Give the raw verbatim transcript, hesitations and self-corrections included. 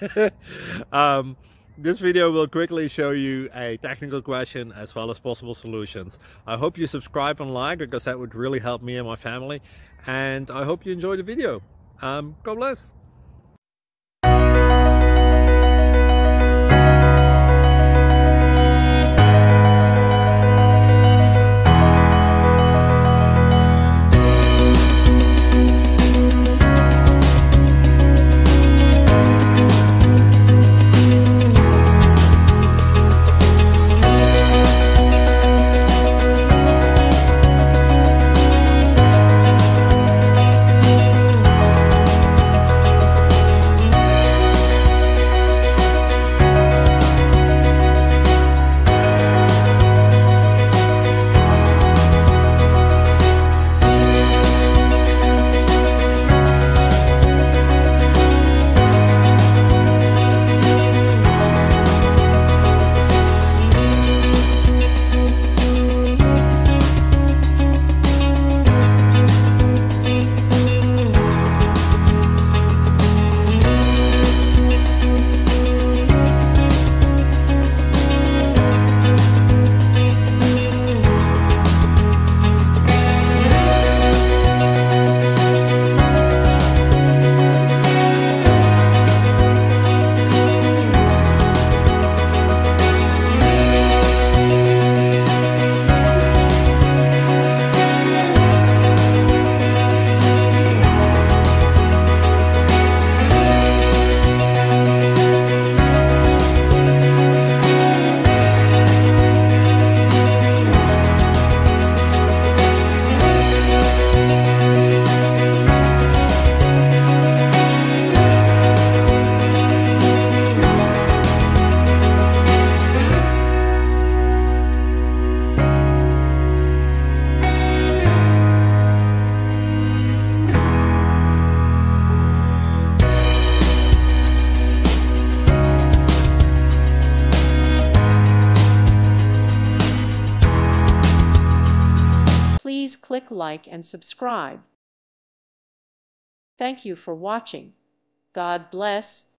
um, this video will quickly show you a technical question as well as possible solutions. I hope you subscribe and like, because that would really help me and my family. And I hope you enjoy the video. Um, God bless. Please click like and subscribe. Thank you for watching. God bless.